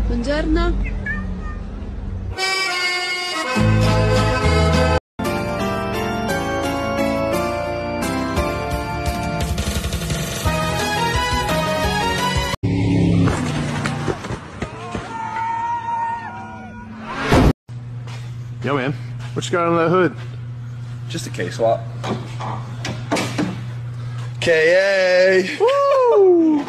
Buongiorno. Yo, man, what you got on that hood? Just a K-swap. K.A. Woo!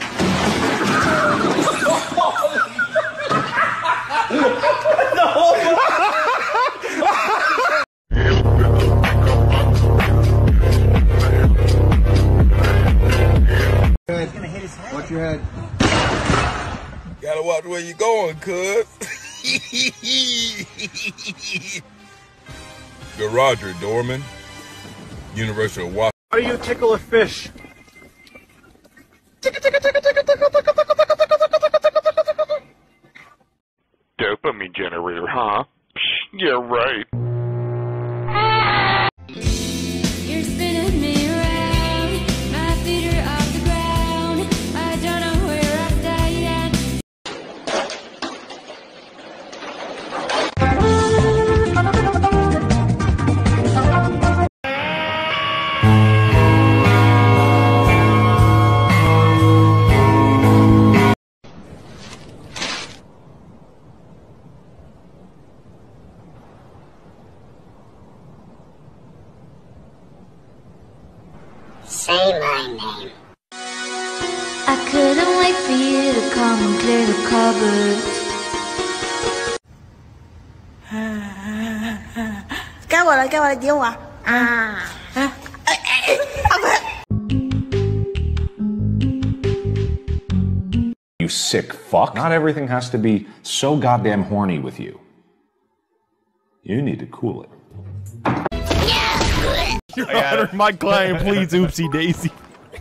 Watch your head. Gotta watch where you going, cuz. You're Roger Dorman, University of Washington. How do you tickle a fish? Dopamine generator, huh? Yeah, right. You're spinning me around, my feet are off the ground, I don't know where I stand. Say my name. I couldn't wait for you to come and clear the cupboard. 该我了，该我了，点我啊！ You sick fuck. Not everything has to be so goddamn horny with you. You need to cool it. Your Honor, my client pleads oopsie daisy.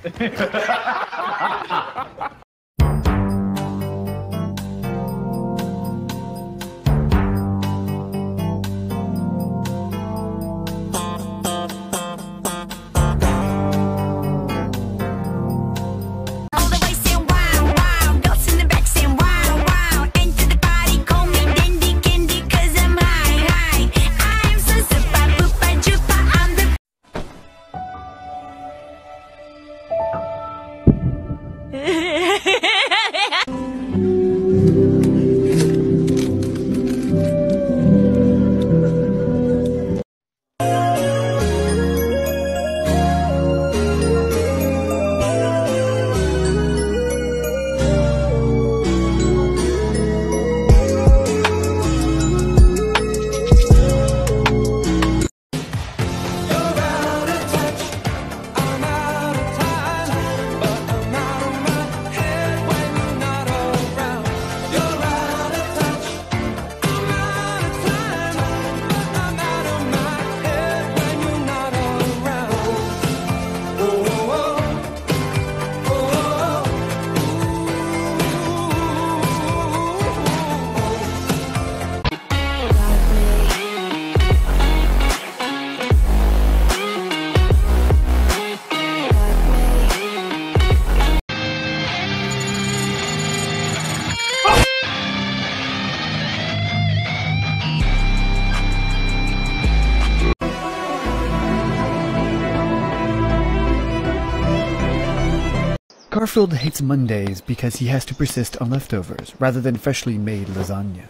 Garfield hates Mondays because he has to persist on leftovers rather than freshly made lasagna.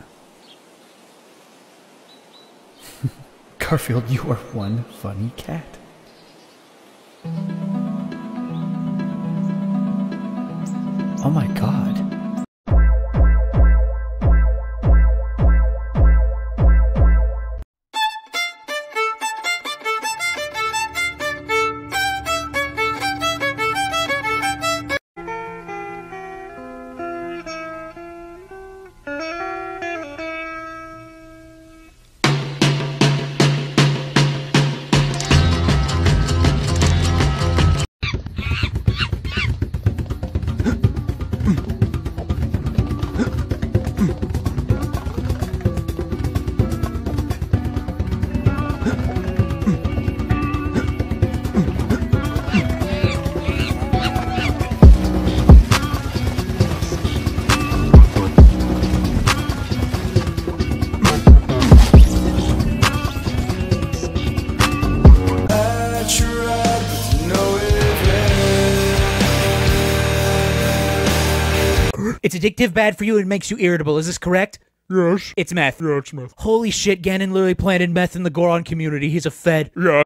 Garfield, you are one funny cat. Oh my god. It's addictive, bad for you, and makes you irritable. Is this correct? Yes. It's meth. Yeah, it's meth. Holy shit, Ganon literally planted meth in the Goron community. He's a fed. Yeah.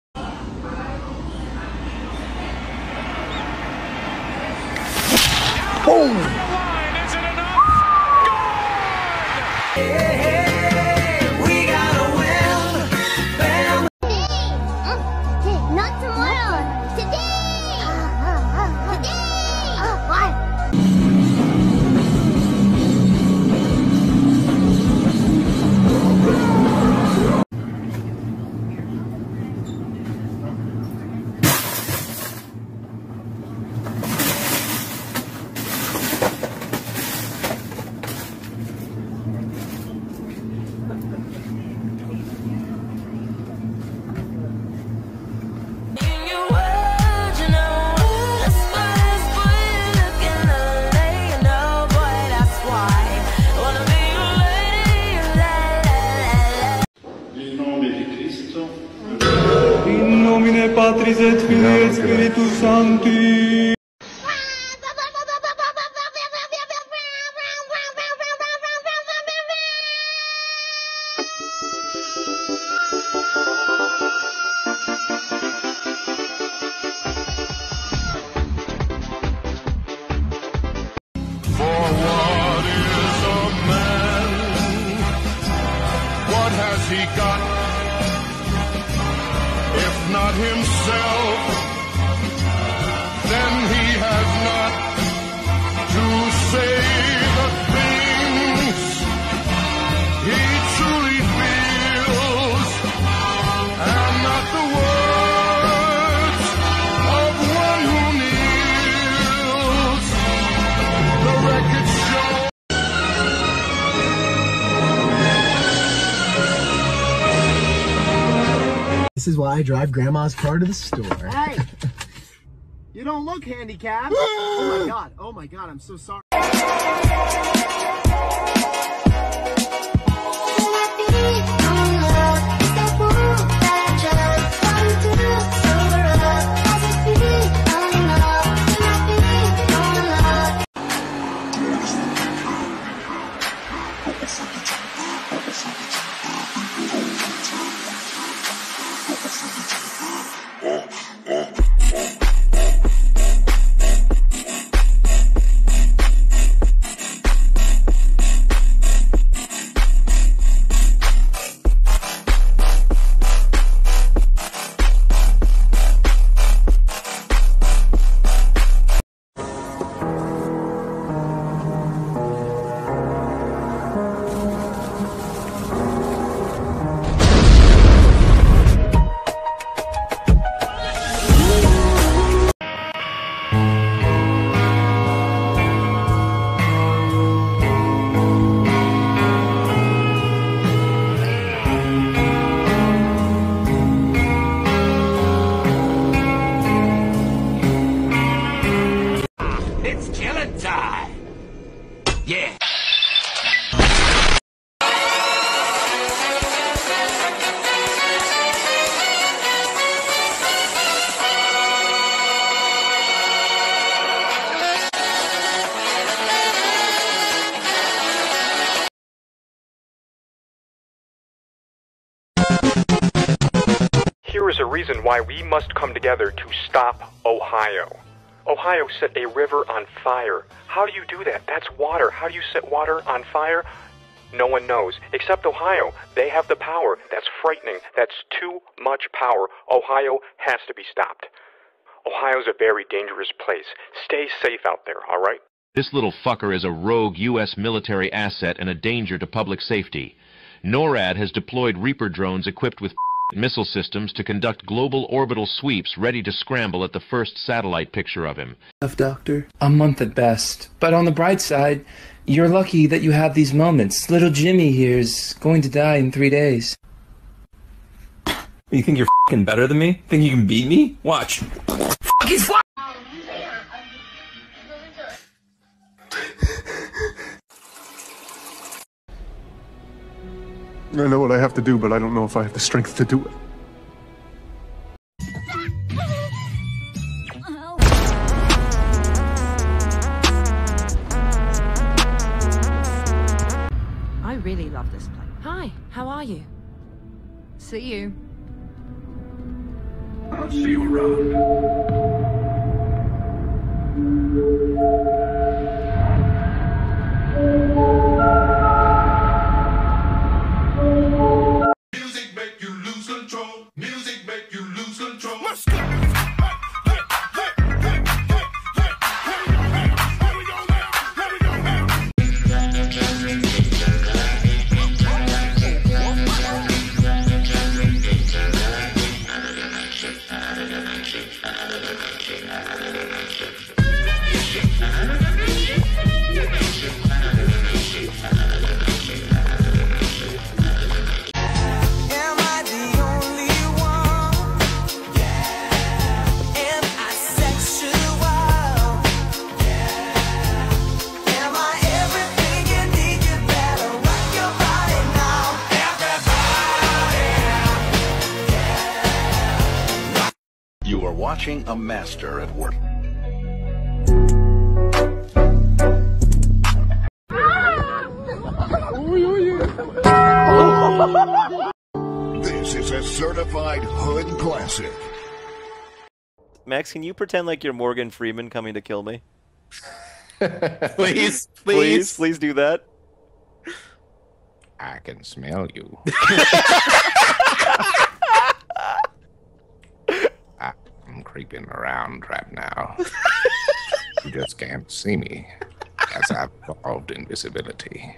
Not tomorrow. Today. In nomine Patris et Filii et Spiritus Sancti. For what is a man? What has he got? If not himself, then he has not to say the things he truly feels, and not the words of one who kneels. The record shows. This is why I drive Grandma's car to the store. Hey! You don't look handicapped. Oh my god. Oh my god. I'm so sorry. It's killing time! Yeah! Here is a reason why we must come together to stop Ohio. Ohio set a river on fire. How do you do that? That's water. How do you set water on fire? No one knows, except Ohio. They have the power. That's frightening. That's too much power. Ohio has to be stopped. Ohio's a very dangerous place. Stay safe out there, all right? This little fucker is a rogue U.S. military asset and a danger to public safety. NORAD has deployed Reaper drones equipped with missile systems to conduct global orbital sweeps ready to scramble at the first satellite picture of him. Doctor, a month at best. But on the bright side, you're lucky that you have these moments. Little Jimmy here is going to die in 3 days. You think you're f***ing better than me? Think you can beat me? Watch. He's fly! I know what I have to do, but I don't know if I have the strength to do it. really love this place. Hi, how are you? See you. I'll see you around. Music make you lose control. Music make you lose control. Let's go. You are watching a master at work. This is a certified hood classic. Max, can you pretend like you're Morgan Freeman coming to kill me? Please, Please do that. I can smell you. I'm creeping around right now. You just can't see me, as I've evolved invisibility.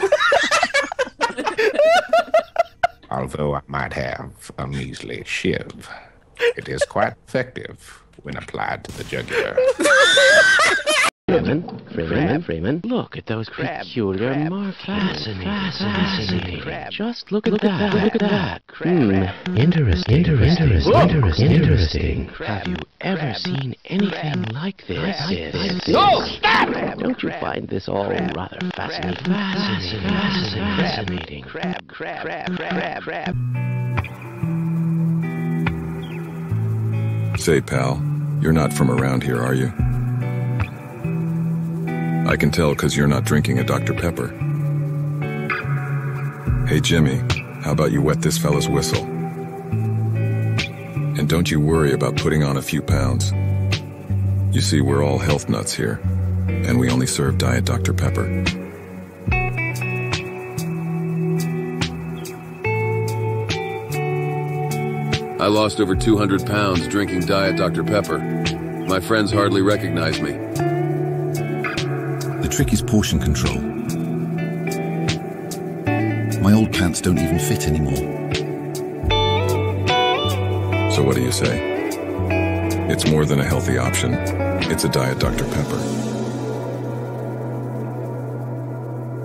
Although I might have a measly shiv, it is quite effective when applied to the jugular. Freeman, look at those peculiar marks. Fascinating. Just look at that. Look at that. Interesting. Have you ever seen anything like this? No, stop! Don't you find this all rather fascinating? Fascinating. Crab. Say, pal, you're not from around here, are you? I can tell because you're not drinking a Dr. Pepper. Hey, Jimmy, how about you wet this fella's whistle? And don't you worry about putting on a few pounds. You see, we're all health nuts here, and we only serve Diet Dr. Pepper. I lost over 200 pounds drinking Diet Dr. Pepper. My friends hardly recognize me. The trick is portion control. My old pants don't even fit anymore. So what do you say? It's more than a healthy option. It's a Diet Dr. Pepper.